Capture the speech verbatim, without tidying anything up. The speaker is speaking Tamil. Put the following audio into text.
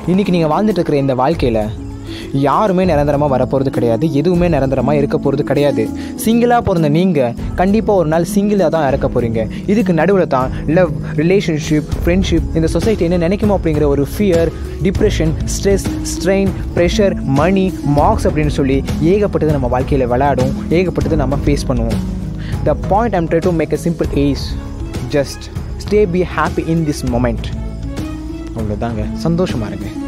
இன்றைக்கி நீங்கள் வாழ்ந்துட்டு இருக்கிற இந்த வாழ்க்கையில் யாருமே நிரந்தரமாக வரப்போகிறது கிடையாது, எதுவுமே நிரந்தரமாக இருக்க போகிறது கிடையாது. சிங்கிளாக பிறந்த நீங்கள் கண்டிப்பாக ஒரு நாள் சிங்கிளாக தான் இறக்க போகிறீங்க. இதுக்கு நடுவில் தான் லவ், ரிலேஷன்ஷிப், ஃப்ரெண்ட்ஷிப், இந்த சொசைட்டி என்ன நினைக்குமோ அப்படிங்கிற ஒரு fear, depression, stress, strain, pressure, money, marks அப்படின்னு சொல்லி ஏகப்பட்டது நம்ம வாழ்க்கையில் விளையாடும், ஏகப்பட்டது நம்ம ஃபேஸ் பண்ணுவோம். The point I'm trying to make a simple is just stay be happy in this moment. அவ்வளோதாங்க, சந்தோஷமாக இருங்க.